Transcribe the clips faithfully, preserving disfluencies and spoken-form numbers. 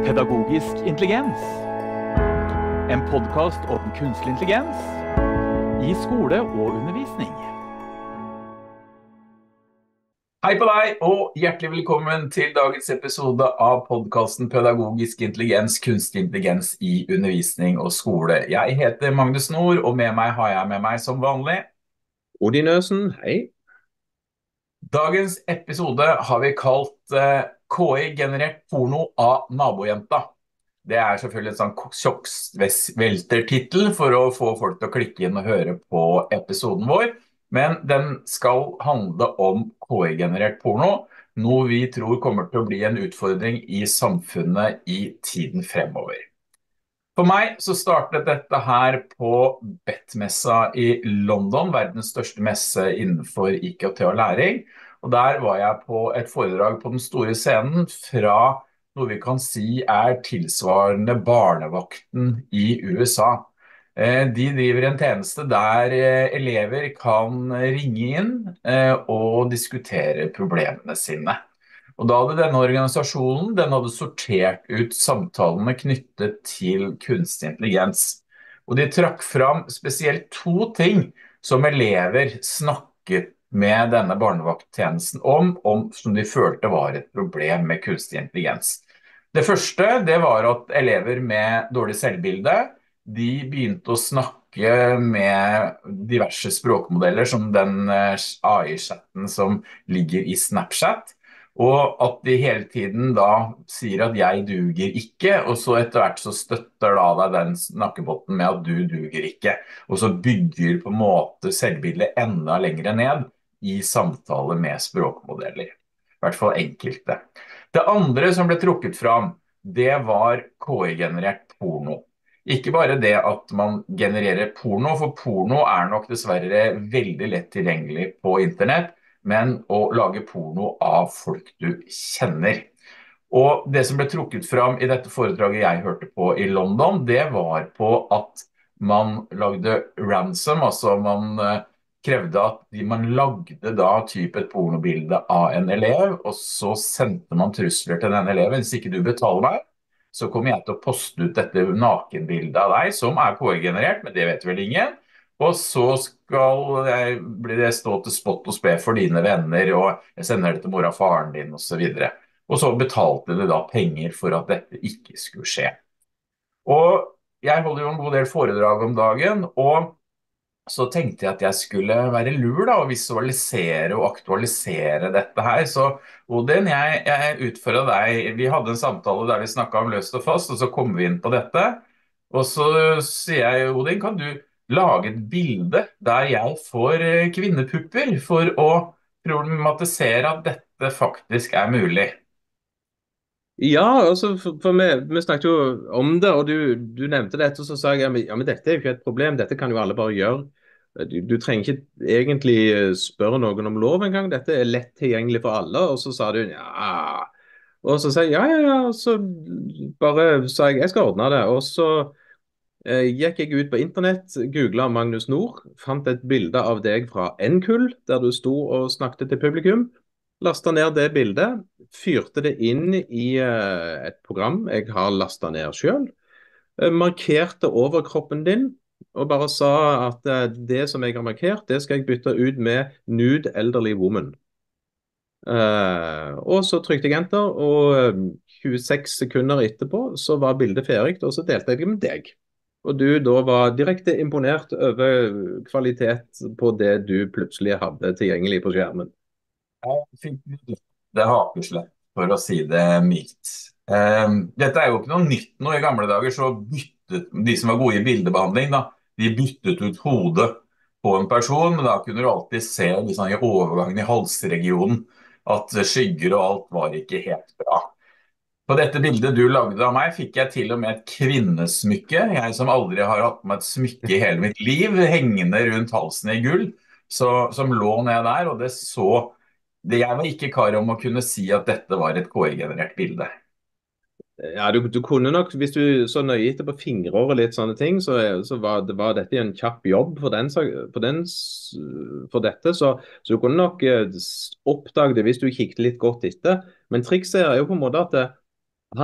Pedagogisk intelligens. En podcast om kunstig intelligens i skole og undervisning. Hei på deg, og hjertelig velkommen til dagens episode av podcasten Pedagogisk intelligens, kunstig intelligens i undervisning og skole. Jeg heter Magnus Nord, og med meg har jeg med meg som vanlig Odin Øsen, hei. Dagens episode har vi kalt eh, K I-generert porno av nabojenta. Det er selvfølgelig en sånn sjokkveltertitel for å få folk til å klikke inn og høre på episoden vår, men den skal handle om K I-generert porno, noe vi tror kommer til å bli en utfordring i samfunnet i tiden fremover. For meg så startet dette her på B E T-messa i London, verdens største messe innenfor I K T og læring, og der var jeg på et foredrag på den store scenen fra noe vi kan si er tilsvarende barnevakten i U S A. De driver en tjeneste der elever kan ringe inn og diskutere problemene sine. Og da hadde denne organisasjonen, den hadde sortert ut samtalene knyttet til kunstig intelligens. Og de trakk fram spesielt to ting som elever snakket med denne barnevakttjenesten om, om som de følte var et problem med kunstig intelligens. Det første, det var at elever med dårlig selvbilde, de begynte å snakke med diverse språkmodeller som den A I-chatten som ligger i Snapchat, og at de hele tiden da sier at jeg duger ikke, og så etter hvert så støtter da deg den snakkebotten med at du duger ikke, og så bygger på en måte selvbildet enda lengre ned i samtale med språkmodeller, i hvert fall enkelte. Det andre som ble trukket fram, det var K I-generert porno. Ikke bare det at man genererer porno, for porno er nok dessverre veldig lett tilgjengelig på internett, men å lage porno av folk du kjenner. Og det som ble trukket fram i dette foredraget jeg hørte på i London, det var på at man lagde ransom, altså man krevde at man lagde da type et pornobilde av en elev, og så sendte man trusler til denne eleven. Hvis ikke du betaler meg, så kommer jeg til å poste ut dette nakenbildet av deg, som er K I-generert, men det vet vel ingen. Og så skal jeg, blir det stå til spott og spe for dine venner, og jeg sender det til mor og faren din, og så videre. Og så betalte de da penger for at dette ikke skulle skje. Og jeg holder jo en god del foredrag om dagen, og så tenkte jeg at jeg skulle være lur da, og visualisere og aktualisere dette her. Så Odin, jeg, jeg utfører deg, vi hadde en samtale der vi snakket om løst og fast, og så kom vi inn på dette. Og så sier jeg, Odin, kan du lage et bilde der jeg får kvinnepupper for å problematisere at dette faktisk er mulig? Ja, altså, for, for vi, vi snakket jo om det, og du, du nevnte dette, og så sa jeg, ja, men dette er jo ikke et problem, dette kan jo alle bare gjøre. Du, du trenger ikke egentlig spørre noen om lov en gang, dette er lett tilgjengelig for alle, og så sa du, ja, og så sa jeg, ja, ja, ja, og så bare sa jeg, jeg skal ordne det, og så eh, gikk jeg ut på internett, googlet Magnus Nord, fant et bilde av deg fra N-kull, der du sto og snakket til publikum, lastet ned det bildet, fyrte det inn i uh, et program jeg har lastet ned selv, uh, markerte overkroppen din, og bare sa at uh, det som jeg har markert, det skal jeg bytte ut med nude elderly woman. Uh, og så trykte jeg enter, og uh, tjueseks sekunder etterpå så var bildet ferdig, og så delte jeg det med deg. Og du da var direkte imponert over kvalitet på det du plutselig hadde tilgjengelig på skjermen. Jeg fikk det hakeslett, for å si det mildt. Dette er jo ikke noe nytt nå. I gamle dager så byttet de som var gode i bildebehandling, da, de byttet ut hodet på en person, men da kunne du alltid se liksom, i overgangen i halsregionen at skygger og alt var ikke helt bra. På dette bildet du lagde av meg fikk jeg til og med et kvinnesmykke, jeg som aldri har hatt med et smykke i hele mitt liv, hengende rundt halsen i gull, så, som lå ned der, og det så Det jeg var ikke klar om å kunne si at dette var et K I-generert bilde. Ja, du, du kunne nok, hvis du så nøye etter på fingre og litt sånne ting, så, så var, det, var dette en kjapp jobb for, den, for, den, for dette, så, så du kunne nok oppdage det hvis du kikket litt godt etter. Men trikset er jo på en måte at det, han,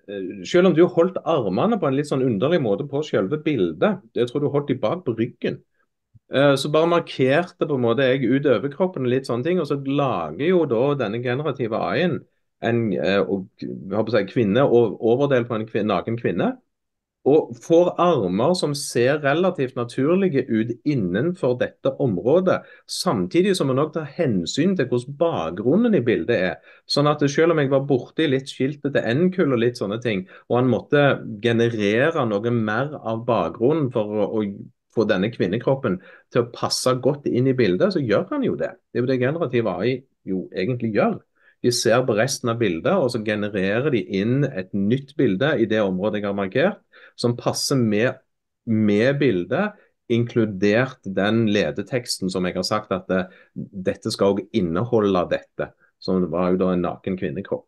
eh, selv om du holdt armene på en litt sånn underlig måte på selve bildet, jeg tror du holdt de bak på ryggen, eh, så bare markerte på en måte jeg ut overkroppen og litt sånne ting, og så lager jo da denne generative A I-en en eh, og, jeg håper å si, kvinne og overdel på en kvin- naken kvinne, og får armer som ser relativt naturlige ut innenfor dette området, samtidig som man også tar hensyn til hvordan bakgrunnen i bildet er. Sånn at selv om jeg var borte i litt skiltet til N-kull og litt sånne ting, og han måtte generere noe mer av bakgrunnen for å, å få denne kvinnekroppen til å passe godt inn i bildet, så gjør han jo det. Det er jo det generativ A I jo egentlig gjør. De ser på resten av bildet, og så genererer de inn et nytt bilde i det området jeg har markert, som passer med, med bildet, inkludert den ledeteksten som jeg har sagt at det, dette skal også inneholde dette, som var jo da en naken kvinnekropp.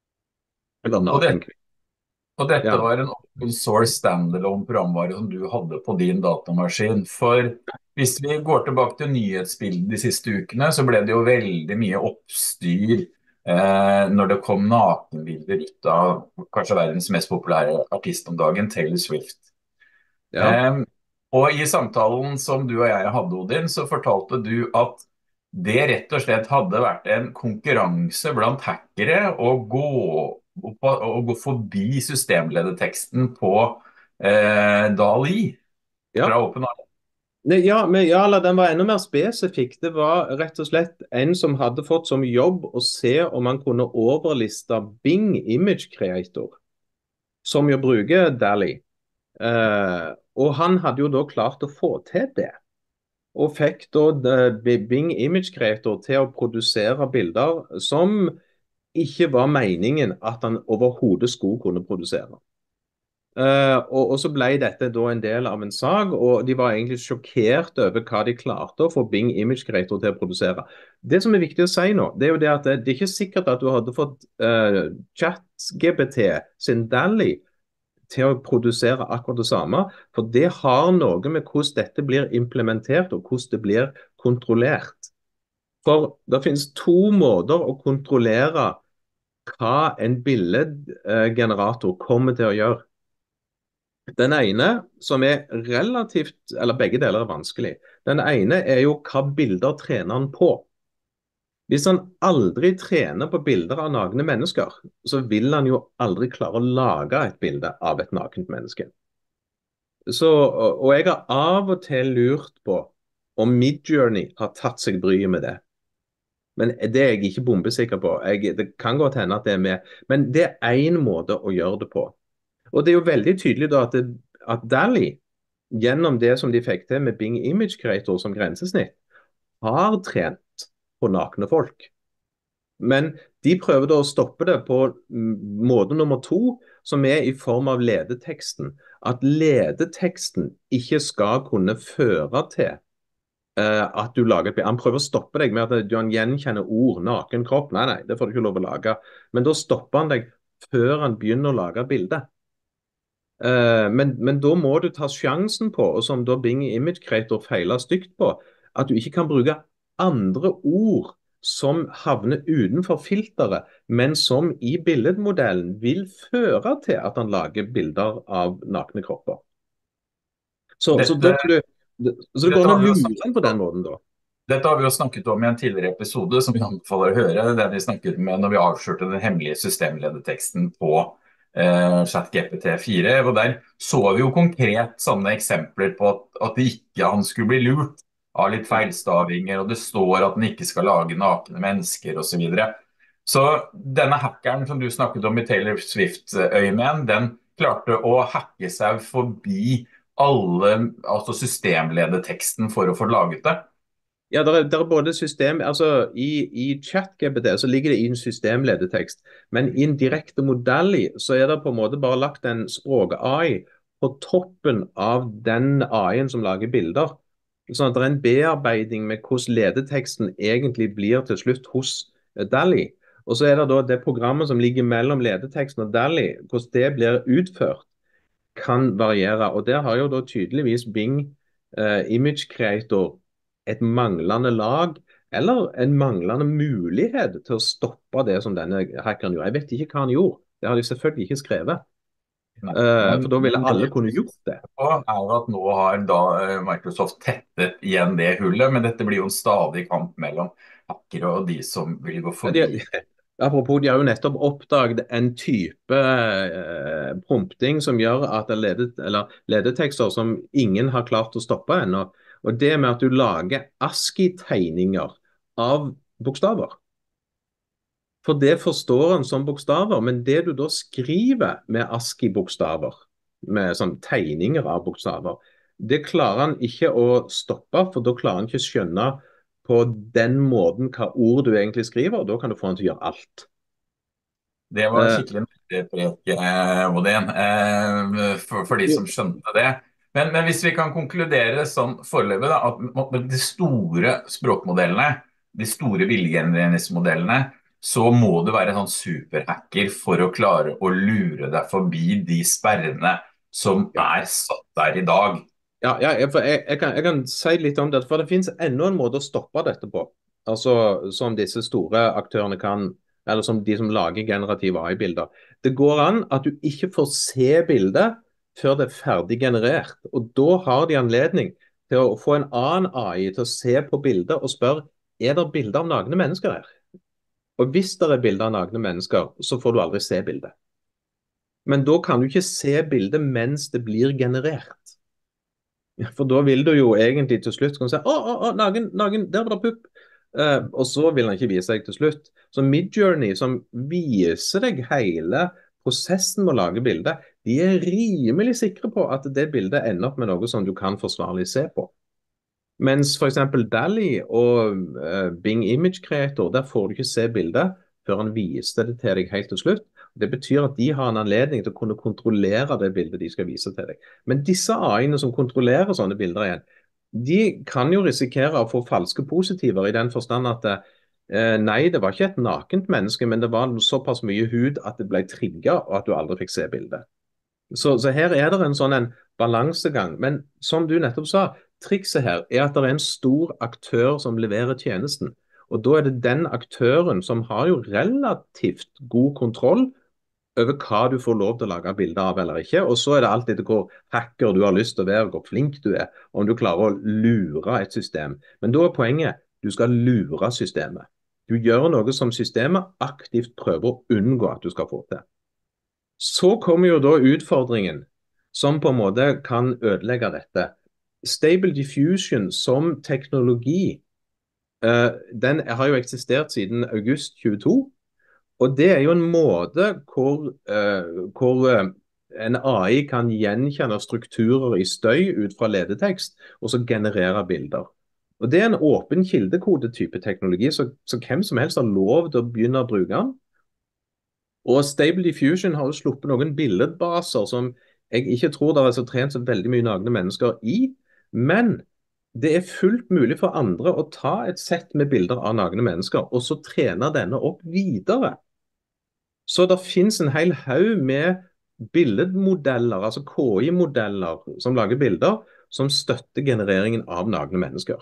Eller Og, det, naken kvinne. og dette Ja. var en open source standalone programvare som du hadde på din datamaskin. For hvis vi går tilbake til nyhetsbildet de siste ukene, så ble det jo veldig mye oppstyr eh, når det kom nakenbilder ut av kanskje verdens mest populære artist om dagen, Taylor Swift. Ja. Eh, og i samtalen som du og jeg hadde, Odin, så fortalte du at det rett og slett hadde vært en konkurranse blant hackere å gå, å gå forbi systemledeteksten på eh, DALL-E Ja. fra OpenAI. Nei, ja, men, ja, eller den var enda mer spesifikk. Det var rett og slett en som hadde fått som jobb å se om han kunne overliste Bing Image Creator, som jo bruker DALL-E. Eh, og han hadde jo da klart å få til det. Og fikk da eh, Bing Image Creator til å produsere bilder som ikke var meningen at han overhodet skulle kunne produsere. Uh, og, og så ble dette da en del av en sag, og de var egentlig sjokkert over hva de klarte å få Bing Image Creator til å produsere. Det som er viktig å si nå, det er jo det at det, det er ikke sikkert at du hadde fått uh, ChatGPT sin DALL-E til å produsere akkurat det samme, for det har noe med hvordan dette blir implementert og hvordan det blir kontrollert. For det finnes to måter å kontrollere hva en billedgenerator kommer til å gjøre. Den ene, som er relativt, eller begge deler er vanskelig. Den ene er jo hva bilder trener han på. Hvis han aldri trener på bilder av nakne mennesker, så vil han jo aldri klare å lage et bilde av et nakent menneske. Så, og jeg har av og til lurt på om Midjourney har tatt seg bryet med det. Men det er jeg ikke bombesikker på. Jeg, det kan godt hende at det er med. Men det er én måte å gjøre det på. Og det er jo veldig tydelig da at, det, at DALL-E, gjennom det som de fikk til med Bing Image Creator som grensesnitt, har trent på nakne folk. Men de prøver da å stoppe det på måte nummer to, som er i form av ledeteksten. At ledeteksten ikke skal kunne føre til uh, at du lager et bilde. Han prøver å stoppe deg med at du gjenkjenner ord, naken kropp. Nei, nei, det får du ikke lov å lage. Men da stopper han deg før han begynner å lage bildet. Uh, men, men da må du ta sjansen på, og som da Bing Image Creator feiler stygt på, at du ikke kan bruke andre ord som havner utenfor filteret, men som i billedmodellen vil føre til at han lager bilder av nakne kropper. Så, Dette, så, da, så det går an å lure den på den måten da. Dette har vi jo snakket om i en tidligere episode, som vi anbefaler å høre. Den vi snakket med når vi avslørte den hemmelige systemledeteksten på eh, ChatGPT fire. Og der så vi jo konkret sånne eksempler på at, at det ikke han skulle bli lurt av litt feilstavinger, og det står at den ikke skal lage nakne mennesker og så videre. Så denne hackeren som du snakket om i Taylor Swift-øyemed, den klarte å hacke seg forbi alle, altså systemledeteksten for å få laget det. Ja, det er, det er både system, altså i, i ChatGPT så ligger det i en systemledetekst, men i en direkte modell så er det på en måte bare lagt en språk-A I på toppen av den A I-en som lager bilder. Sånn at det er en bearbeiding med hvordan ledeteksten egentlig blir til slutt hos DALL-E. Og så er det da det programmet som ligger mellom ledeteksten og DALL-E, hvordan det blir utført, kan variere. Og der har jo da tydeligvis Bing uh, Image Creator et manglende lag, eller en manglende mulighet til å stoppe det som denne hackeren gjorde. Jeg vet ikke hva han gjorde, Det har de selvfølgelig ikke skrevet. Nei, Eh, men, for da ville men det alle vi kunne gjort det. på er jo at nå har da eh, Microsoft tettet igjen det hullet, men dette blir jo en stadig kamp mellom hackere og de som vil gå Ja, De, forbi. apropos, de har jo nettopp oppdaget en type eh, prompting som gjør at det ledet, eller ledetekster som ingen har klart å stoppe ennå. Og det med at du lager ASCII-tegninger av bokstaver. For det forstår han som bokstaver, men det du da skriver med ASCII-bokstaver, med sånn tegninger av bokstaver, det klarer han ikke å stoppe, for da klarer han ikke å skjønne på den måten hva ord du egentlig skriver, og da kan du få han til å gjøre alt. Det var Eh, skikkelig nerdeprek, eh, Odin, eh, for, for de jo, som skjønte det. Men, men hvis vi kan konkludere sånn foreløpig da, at må- med de store språkmodellene, de store bildegenereringsmodellene, så må du være en sånn superhacker for å klare å lure deg forbi de sperrene som ja. er satt der i dag. Ja, ja, jeg, for jeg, jeg, kan, jeg kan si litt om det, for det finnes enda en måte å stoppe dette på. Altså, som disse store aktørene kan, eller som de som lager generative A I-bilder. Det går an at du ikke får se bildet før det er ferdig generert. Og da har de anledning til å få en annen A I til å se på bildet og spørre, er det bilder av nagne mennesker her? Og hvis det er bilder av nagne mennesker, så får du aldri se bildet. Men da kan du ikke se bildet mens det blir generert. Ja, for da vil du jo egentlig til slutt kunne si å, å, å, nagen, nagen, der var det pupp. Eh, og så vil han ikke vise deg til slutt. Så Midjourney, som viser deg hele prosessen med å lage bilder, de er rimelig sikre på at det bildet ender opp med noe som du kan forsvarlig se på. Mens f.eks. DALL-E og eh, Bing Image Creator, der får du ikke se bildet før han viser det til deg helt til slutt. Det betyr at de har en anledning til å kunne kontrollere det bildet de skal vise til deg. Men disse A I-ene som kontrollerer sånne bilder igjen, de kan jo risikere å få falske positiver i den forstand at eh, nei, det var ikke et nakent menneske, men det var såpass mye hud at det ble trigget og at du aldri fikk se bildet. Så, så her er det en sånn en balansegang. Men som du nettopp sa, trikset her er at det er en stor aktør som leverer tjenesten. Og da er det den aktøren som har jo relativt god kontroll over hva du får lov til å lage bilder av eller ikke. Og så er det alltid hvor hacker du har lyst til å være, hvor flink du er, om du klarer å lure et system. Men da er poenget, du skal lure systemet. Du gjør noe som systemet aktivt prøver å unngå at du skal få til. Så kommer jo da utfordringen som på en måte kan ødelegge dette. Stable diffusion som teknologi, uh, den har jo eksistert siden august tjueto. Og det er jo en måte hvor, uh, hvor uh, en A I kan gjenkjenne strukturer i støy ut fra ledetekst, og så generere bilder. Og det er en åpen kildekode-type teknologi, så, så hvem som helst har lov til å begynne å bruke den. Og Stable Diffusion har jo sluppet noen billedbaser som jeg ikke tror det er så trent så veldig mye nagne mennesker i, men det er fullt mulig for andre å ta et sett med bilder av nagne mennesker, og så trene denne opp videre. Så det finnes en hel haug med billedmodeller, altså K I-modeller som lager bilder, som støtter genereringen av nagne mennesker.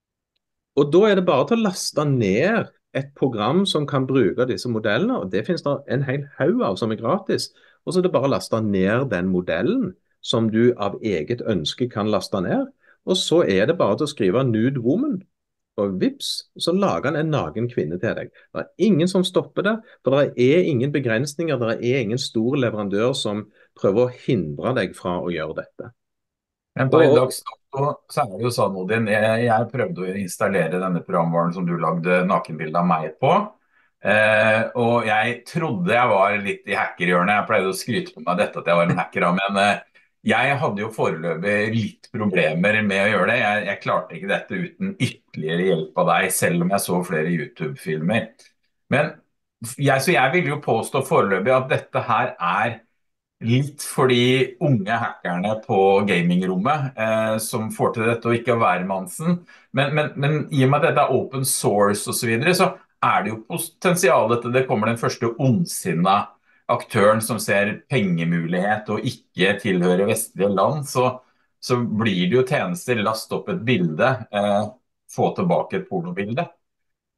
Og da er det bare til å laste ned et program som kan bruke disse modellene, og det finnes det en hel haug av som er gratis. Og så er det bare å laste ned den modellen som du av eget ønske kan laste ned. Og så er det bare til å skrive nude woman, og vips, så lager han en nagen kvinne til deg. Det er ingen som stopper det, for det er ingen begrensninger, det er ingen stor leverandør som prøver å hindre deg fra å gjøre dette. Men per Og, dags dato så er det jo sånn, Odin, jeg, jeg prøvde å installere denne programvaren som du lagde nakenbilde av meg på. Eh, og jeg trodde jeg var litt i hackerhjørnet. Jeg pleide å skryte på meg dette at jeg var en hacker, men eh, jeg hadde jo foreløpig litt problemer med å gjøre det. Jeg, jeg klarte ikke dette uten ytterligere hjelp av deg, selv om jeg så flere YouTube-filmer. Men jeg, så jeg vil jo påstå foreløpig at dette her er litt for de unge hackerne på gamingrommet eh, som får til dette og ikke hvermannsen. Men, men, men i og med at dette er open source og så videre, så er det jo potensialet til det kommer den første ondsinna aktøren som ser pengemulighet og ikke tilhører vestlige land, så, så blir det jo tjenester, last opp et bilde, eh, få tilbake et pornobilde.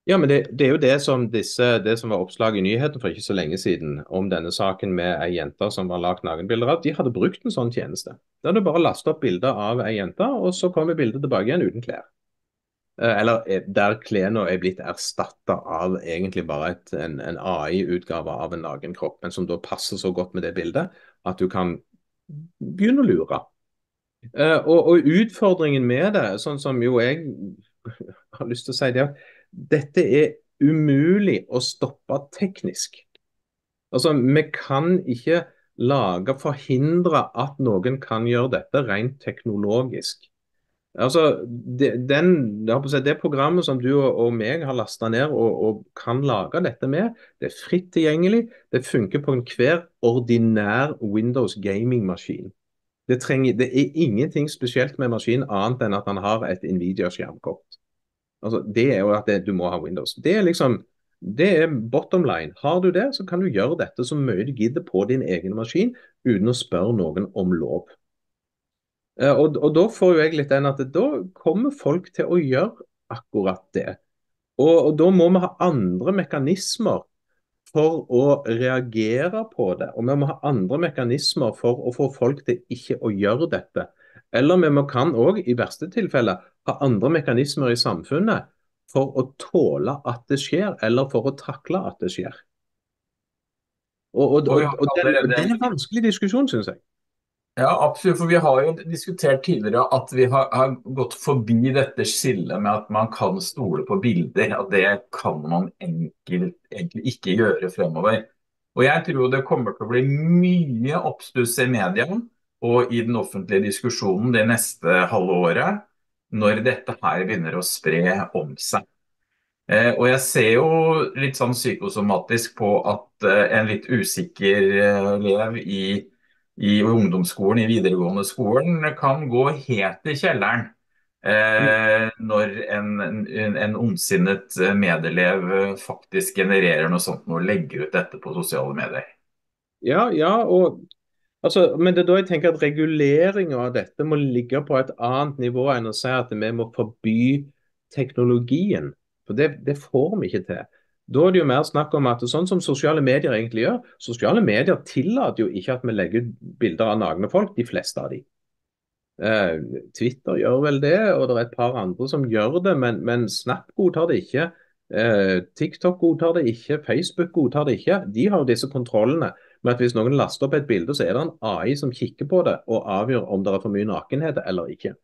Ja, men det, det er jo det som, disse, det som var oppslag i nyheten for ikke så lenge siden om denne saken med ei jente som var lagt nakenbilder av. De hadde brukt en sånn tjeneste. Da hadde du bare lastet opp bilder av ei jente, og så kommer bildet tilbake igjen uten klær. Eh, Eller eh, der klærne er blitt erstatta av egentlig bare et, en, en A I-utgave av en naken kropp, men som da passer så godt med det bildet at du kan begynne å lure. Eh, og, og utfordringen med det, sånn som jo jeg har lyst til å si, det er at dette er umulig å stoppe teknisk. Altså, vi kan ikke lage, forhindre at noen kan gjøre dette rent teknologisk. Altså, det, den, jeg håper å si, det programmet som du og, og meg har lastet ned og, og kan lage dette med, det er fritt tilgjengelig. Det funker på enhver ordinær Windows gaming-maskin. Det, trenger, det er ingenting spesielt med maskinen annet enn at han har et Nvidia-skjermkort. Altså, det er jo at det, du må ha Windows. Det er liksom, det er bottom line. Har du det, så kan du gjøre dette så mye du gidder på din egen maskin, uten å spørre noen om lov. Eh, Og, og da får jo jeg litt den at da kommer folk til å gjøre akkurat det. Og, og da må vi ha andre mekanismer for å reagere på det. Og vi må ha andre mekanismer for å få folk til ikke å gjøre dette. Eller vi må, kan òg i verste tilfelle ha andre mekanismer i samfunnet for å tåle at det skjer, eller for å takle at det skjer. Og, og, Og vi og, har og den, og allerede det er en vanskelig diskusjon, syns jeg. Ja, absolutt, for vi har jo diskutert tidligere at vi har, har gått forbi dette skillet med at man kan stole på bilder, at det kan man enkelt, egentlig ikke gjøre fremover. Og jeg tror det kommer til å bli mye oppstuss i media og i den offentlige diskusjonen det neste halve året, når dette her begynner å spre om seg. Eh, og jeg ser jo litt sånn psykosomatisk på at eh, en litt usikker eh, elev i, i ungdomsskolen, i videregående skolen, kan gå helt i kjelleren eh, når en, en, en ondsinnet eh, medelev eh, faktisk genererer noe sånt og legger ut dette på sosiale medier. Ja, ja, og altså, men det er da jeg tenker at reguleringen av dette må ligge på et annet nivå enn å si at vi må forby teknologien. For det, det får vi ikke til. Da er det jo mer snakk om at sånn som sosiale medier egentlig gjør, sosiale medier tillater jo ikke at vi legger ut bilder av nagne folk, de fleste av de. Eh, Twitter gjør vel det, og det er et par andre som gjør det, men, men Snap godtar det ikke. Eh, TikTok godtar det ikke, Facebook godtar det ikke. De har jo disse kontrollene med at hvis noen laster opp et bilde, så er det en A I som kikker på det og avgjør om det er for mye nakenhet eller ikke.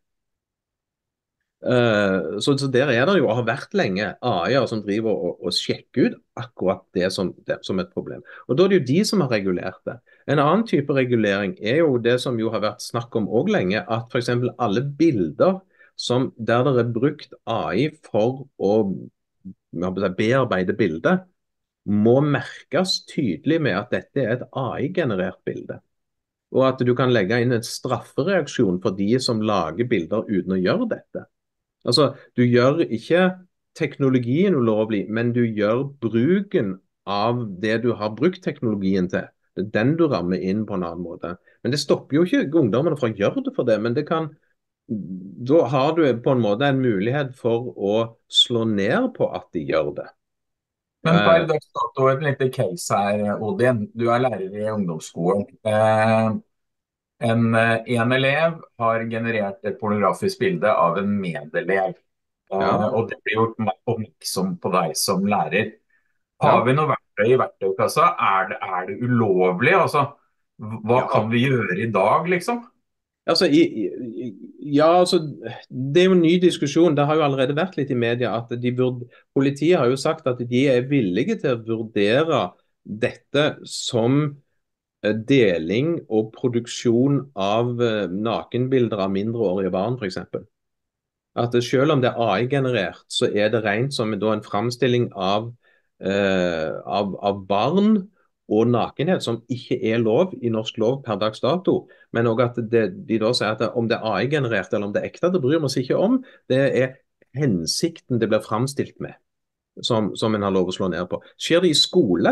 Eh, så, så der er det jo, og har vært lenge, A I-er som driver og, og sjekker ut akkurat det som, det som et problem. Og da er det jo de som har regulert det. En annen type regulering er jo det som jo har vært snakk om også lenge, at for eksempel alle bilder som, der det er brukt A I for å jeg håper å si, bearbeide bildet, må merkes tydelig med at dette er et A I-generert bilde. Og at du kan legge inn en straffereaksjon for de som lager bilder uten å gjøre dette. Altså, du gjør ikke teknologien ulovlig, men du gjør bruken av det du har brukt teknologien til. Det er den du rammer inn på en annen måte. Men det stopper jo ikke ungdommene fra å gjøre det for det, men det kan, da har du på en måte en mulighet for å slå ned på at de gjør det. Men per Eh, dags dato et lite case her, Odin. Du er lærer i ungdomsskolen. Eh, en, eh, en elev har generert et pornografisk bilde av en medelev. Eh, ja, og det blir gjort oppmerksom på deg som lærer. Har ja, vi noe verktøy i verktøykassa? Er det, er det ulovlig? Altså, hva ja. kan vi gjøre i dag, liksom? Altså, i, i, ja, altså, det er jo en ny diskusjon. Det har jo allerede vært litt i media at de burde, politiet har jo sagt at de er villige til å vurdere dette som eh, deling og produksjon av eh, nakenbilder av mindreårige barn, f.eks. At det, selv om det er A I-generert, så er det rent som da en framstilling av, eh, av, av barn og nakenhet, som ikke er lov i norsk lov per dags dato. Men også at det, de da sier at det, om det er A I-generert eller om det er ekte, det bryr vi oss ikke om. Det er hensikten det blir framstilt med, som, som en har lov å slå ned på. Skjer det i skole,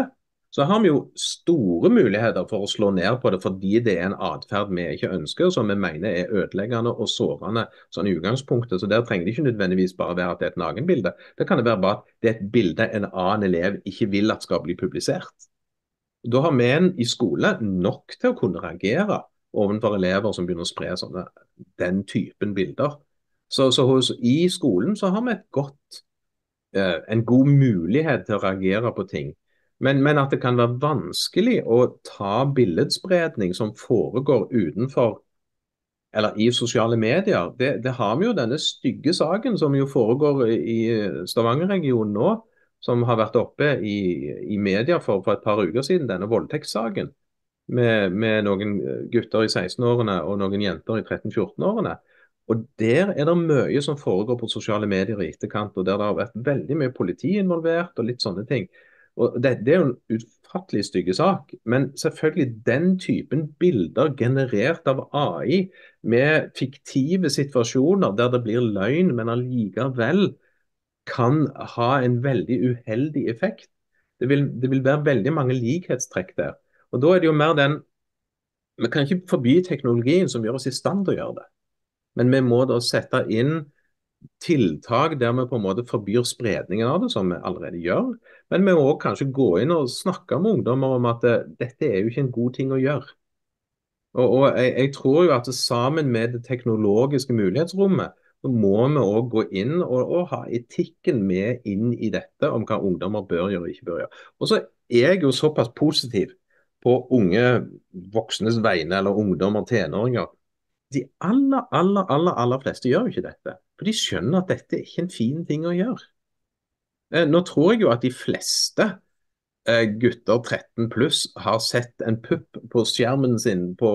så har vi jo store muligheter for å slå ned på det, fordi det er en atferd vi ikke ønsker, som vi mener er ødeleggende og sårende sånn i utgangspunktet. Så der trenger det ikke nødvendigvis bare være at det er et nakenbilde. Det kan det være bare at det er et bilde en annen elev ikke vil at skal bli publisert. Da har vi en i skole nok til å kunne reagere overfor elever som begynner å spre sånne, den typen bilder. Så, så hos, i skolen så har vi et godt, eh, en god mulighet til å reagere på ting. Men, men at det kan være vanskelig å ta billedspredning som foregår utenfor eller i sosiale medier, det, det har vi jo denne stygge saken som jo foregår i Stavanger-regionen nå, som har vært oppe i, i media for, for et par uker siden, denne voldtektssaken, med, med noen gutter i seksten-årene og noen jenter i tretten-fjorten-årene. Og der er det mye som foregår på sosiale medier i etterkant, og der det har vært veldig mye politi involvert og litt sånne ting. Og det, det er jo en utfattelig stygge sak, men selvfølgelig den typen bilder generert av A I med fiktive situasjoner der det blir løgn, men allikevel kan ha en veldig uheldig effekt. Det vil, det vil være veldig mange likhetstrekk der. Og da er det jo mer den, vi kan ikke forby teknologien som gjør oss i stand til å gjøre det, men vi må da sette inn tiltak der vi på en måte forbyr spredningen av det, som vi allerede gjør. Men vi må også kanskje gå inn og snakke med ungdommer om at det, dette er jo ikke en god ting å gjøre. Og, og jeg, jeg tror jo at sammen med det teknologiske mulighetsrommet, så må vi også gå inn og, og ha etikken med inn i dette om hva ungdommer bør gjøre og ikke bør gjøre. Og så er jeg jo såpass positiv på unge voksnes vegne, eller ungdommer, tenåringer. De aller, aller, aller, aller fleste gjør jo ikke dette. For de skjønner at dette er ikke en fin ting å gjøre. Eh, nå tror jeg jo at de fleste eh, gutter tretten pluss har sett en pupp på skjermen sin på,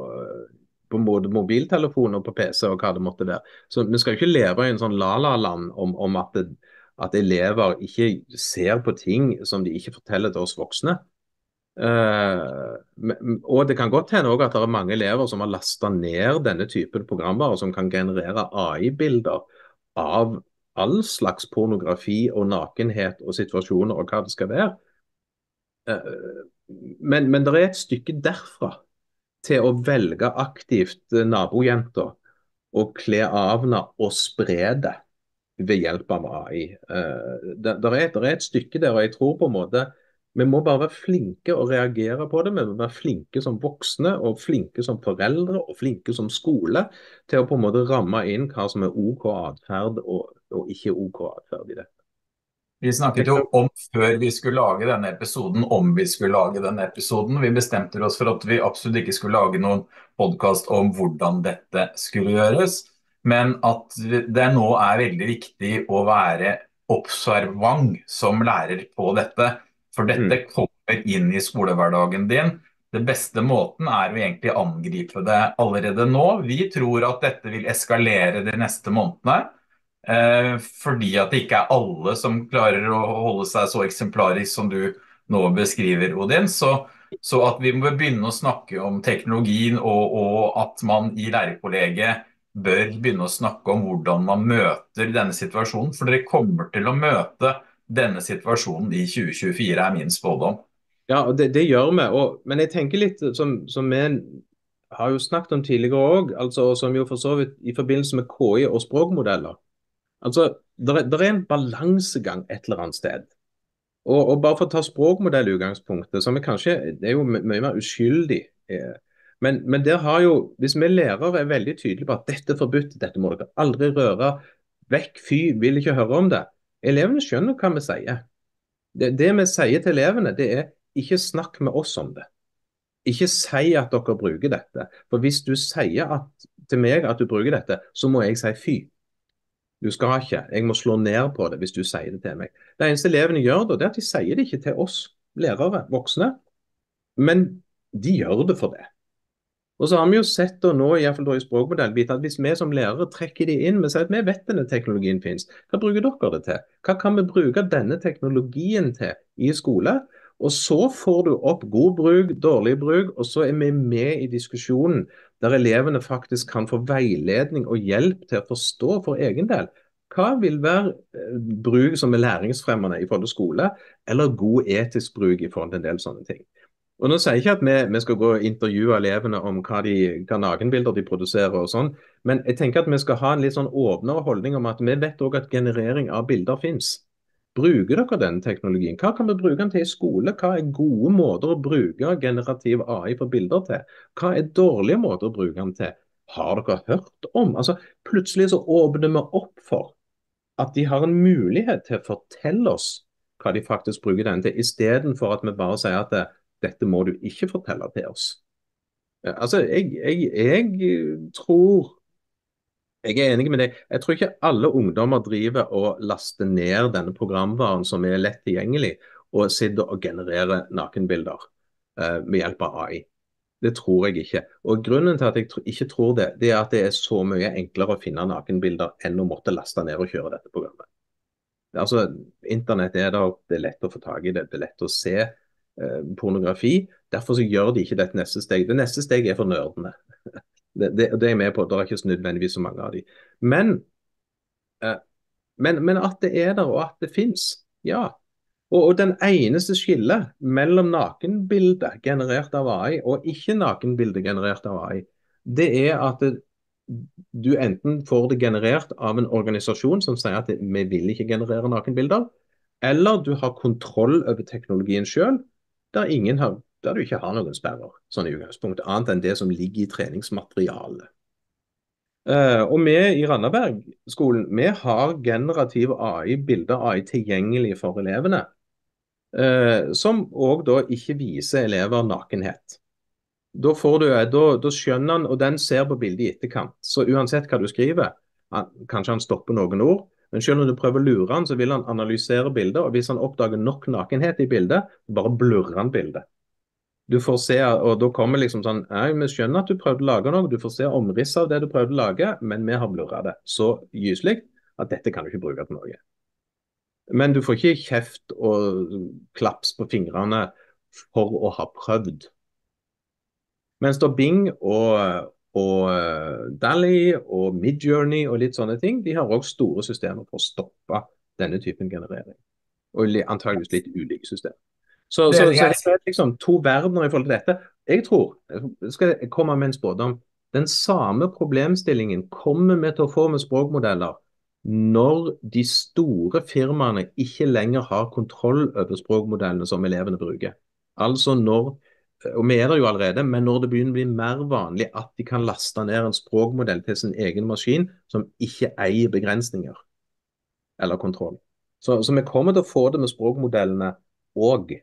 på mobiltelefon og på P C og hva det måtte være. Så vi skal jo ikke leve i en sånn la-la-land om, om at, det, at elever ikke ser på ting som de ikke forteller til oss voksne. Uh, og det kan godt hende også at det er mange elever som har lastet ned denne typen programmer som kan generere A I-bilder av all slags pornografi og nakenhet og situasjoner og hva det skal være. Uh, men, men det er et stykke derfra til å velge aktivt nabojenter og kle av henne og spre det ved hjelp av A I. Uh, det, det, er, det er et stykke der, og jeg tror på en måte vi må bare være flinke og reagere på det. Vi må være flinke som voksne, og flinke som foreldre, og flinke som skole, til å på en måte ramme inn hva som er OK atferd og, og ikke OK atferd i det. Vi snakket jo om før vi skulle lage denne episoden, om vi skulle lage denne episoden. Vi bestemte oss for at vi absolutt ikke skulle lage noen podcast om hvordan dette skulle gjøres, men at det nå er veldig viktig å være observant som lærer på dette. For dette kommer inn i skolehverdagen din. Det beste måten er å egentlig angripe det allerede nå. Vi tror at dette vil eskalere de neste månedene, eh, fordi at det ikke er alle som klarer å holde seg så eksemplarisk som du nå beskriver, Odin. Så, så at vi må begynne å snakke om teknologien, og, og at man i lærerkollegiet bør begynne å snakke om hvordan man møter denne situasjonen, for dere kommer til å møte denne situasjonen i tjue tjuefire er min spådom. Ja, det, det gjør vi. Og, men jeg tenker litt, som, som vi har jo snakket om tidligere også, altså, som jo for så vidt i forbindelse med K I og språkmodeller. Altså, det er, er en balansegang et eller annet sted. Og, og bare for å ta språkmodell i utgangspunktet, som er kanskje, det er jo mye mer uskyldig. Men, men der har jo, hvis vi lærere er veldig tydelige på at dette er forbudt, dette må dere aldri røre, vekk, fy, vil ikke høre om det. Elevene skjønner hva vi sier. Det, det vi sier til elevene, det er ikke snakk med oss om det. Ikke si at dere bruker dette. For hvis du sier at, til meg at du bruker dette, så må jeg si fy. Du skal ikke. Jeg må slå ned på det hvis du sier det til meg. Det eneste elevene gjør da, det er at de sier det ikke til oss, lærere, voksne. Men de gjør det for det. Og så har vi jo sett da nå, i hvert fall da i språkmodell, at hvis vi som lærere trekker de inn, vi sier at vi vet denne teknologien finnes, hva bruker dere det til? Hva kan vi bruke denne teknologien til i skole? Og så får du opp god bruk, dårlig bruk, og så er vi med i diskusjonen der elevene faktisk kan få veiledning og hjelp til å forstå for egen del. hva vil være eh, bruk som er læringsfremmende i forhold til skole, eller god etisk bruk i forhold til en del sånne ting. Og nå sier jeg ikke at vi, vi skal gå og intervjue elevene om hva, de, hva nakenbilder de produserer og sånn, men jeg tenker at vi skal ha en litt sånn åpnere holdning om at vi vet også at generering av bilder finnes. Bruker dere denne teknologien? Hva kan vi bruke den til i skole? Hva er gode måter å bruke generativ A I for bilder til? Hva er dårlige måter å bruke den til? Har dere hørt om? Altså, plutselig så åpner vi opp for at de har en mulighet til å fortelle oss hva de faktisk bruker den til, i stedet for at vi bare sier at det, dette må du ikke fortelle til oss. Altså, jeg, jeg, jeg tror Jeg er enig med deg. Jeg tror ikke alle ungdommer driver og laster ned denne programvaren som er lett tilgjengelig, og sitter og genererer nakenbilder uh, med hjelp av A I. Det tror jeg ikke. Og grunnen til at jeg ikke tror det, det er at det er så mye enklere å finne nakenbilder enn å måtte laste ned og kjøre dette programmet. Altså, internett er der, det er lett å få tag i det, det er lett å se uh, pornografi. Derfor så gjør de ikke dette neste steg. Det neste steg er for nerdene. Det, det, det er jeg med på, det er ikke så nødvendigvis så mange av de. Men, eh, men, men at det er der, og at det finnes, ja. Og, og den eneste skillet mellom nakenbilde generert av A I og ikke nakenbilde generert av A I, det er at det, du enten får det generert av en organisasjon som sier at det, vi vil ikke generere nakenbilder, eller du har kontroll over teknologien selv, der ingen har der du ikke har noen sperrer, sånn i utgangspunktet, annet enn det som ligger i treningsmaterialet. Uh, og vi i Randaberg-skolen, vi har generativ A I, bilder A I tilgjengelig for elevene, uh, som også da ikke viser elever nakenhet. Da, får du, da, da skjønner han, og den ser på bildet i etterkant, så uansett hva du skriver, han, kanskje han stopper noen ord, men selv om du prøver å lure han, så vil han analysere bildet, og hvis han oppdager nok nakenhet i bildet, bare blurrer han bildet. Du får se, og da kommer liksom sånn, vi skjønner at du prøvde å lage noe, du får se omriss av det du prøvde å lage, men vi har blurret det så gyselig at dette kan du ikke bruke til noe. Men du får ikke kjeft og klaps på fingrene for å ha prøvd. Mens da Bing og, og DALL-E og Midjourney og litt sånne ting, de har også store systemer for å stoppe denne typen generering. Og antageligvis litt ulike systemer. Så, så, så det er liksom to verdener i forhold til dette. Jeg tror, jeg skal komme med en spådom, den samme problemstillingen kommer vi til å få med språkmodeller når de store firmaene ikke lenger har kontroll over språkmodellene som elevene bruker. Altså når, og vi er der jo allerede, men når det begynner å bli mer vanlig at de kan laste ned en språkmodell til sin egen maskin som ikke eier begrensninger eller kontroll. Så, så vi kommer til å få det med språkmodellene også.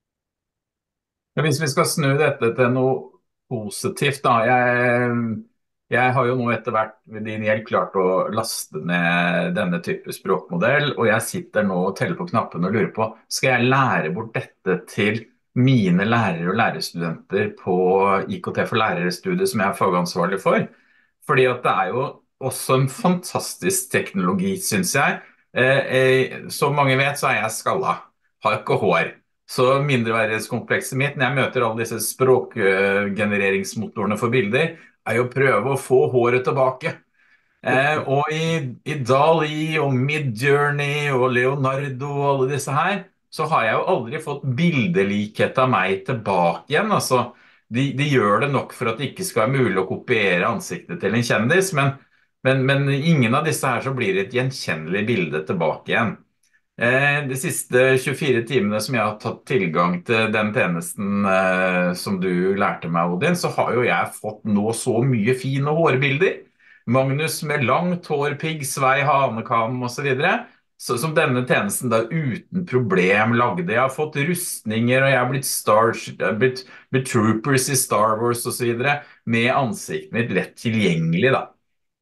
Hvis vi skal snu dette til noe positivt da, jeg, jeg har jo nå etter hvert med din hjelp klart å laste ned denne type språkmodell, og jeg sitter nå og teller på knappen og lurer på, skal jeg lære bort dette til mine lærere og lærerstudenter på I K T for lærerstudiet som jeg er fagansvarlig for? Fordi at det er jo også en fantastisk teknologi, synes jeg. Eh, som mange vet så er jeg skalla, har ikke hår. Så mindreverdighetskomplekset mitt når jeg møter alle disse språkgenereringsmotorene for bilder, er jo å prøve å få håret tilbake. Eh, og i, i DALL-E og Midjourney og Leonardo og alle disse her, så har jeg jo aldri fått bildelikhet av meg tilbake igjen. Altså, de, de gjør det nok for at det ikke skal være mulig å kopiere ansiktet til en kjendis, men, men, men ingen av disse her så blir det et gjenkjennelig bilde tilbake igjen. De siste tjuefire timene som jeg har tatt tilgang til den tjenesten eh, som du lærte meg, Odin, så har jo jeg fått nå så mye fine hårbilder. Magnus med langt hår, piggsvei, hanekam og så videre, så, som denne tjenesten da uten problem lagde. Jeg har fått rustninger, og jeg har blitt, Star, blitt, blitt troopers i Star Wars og så videre, med ansiktet mitt lett tilgjengelig da.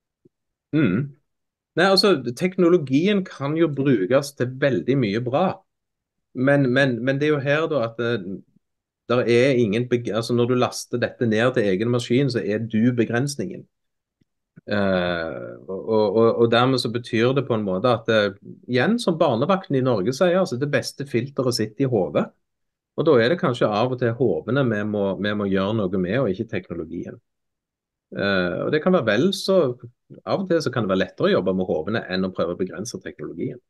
Mm. Nei, altså, teknologien kan jo brukes til veldig mye bra, men, men, men det er jo her da at det, der er ingen, altså når du laster dette ned til egen maskin, så er du begrensningen. Uh, og, og, og dermed så betyr det på en måte at, uh, igjen som barnevakten i Norge sier, altså det beste filteret sitter i hodet, og da er det kanskje av og til hovene vi må, vi må gjøre noe med, og ikke teknologien. Eh, og det kan være vel så, av og til så kan det være lettere å jobbe med hovene enn å prøve å begrense teknologien.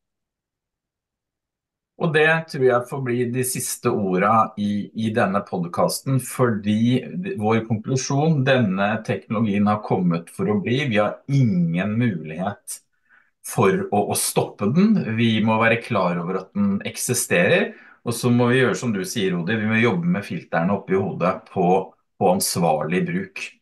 Og det tror jeg får bli de siste ordene i, i denne podcasten, fordi vår konklusjon, denne teknologien har kommet for å bli. Vi har ingen mulighet for å, å stoppe den. Vi må være klar over at den eksisterer, og så må vi gjøre som du sier, Rodi, vi må jobbe med filterne oppi hodet på, på ansvarlig bruk.